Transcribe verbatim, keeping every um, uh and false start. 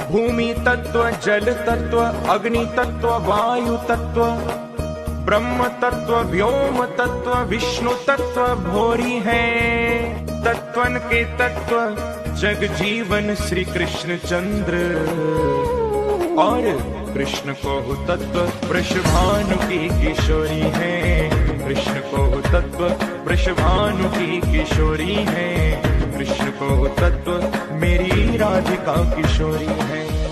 भूमि तत्व, जल तत्व, अग्नि तत्व, वायु तत्व, ब्रह्म तत्व, व्योम तत्व, विष्णु तत्व भोरी है। तत्वन के तत्व जग जीवन श्री कृष्ण चंद्र, और कृष्ण को तत्व वृषभानु की किशोरी है। कृष्ण को तत्व वृषभानु की किशोरी है। कृष्ण को तत्व मेरी राधिका किशोरी है।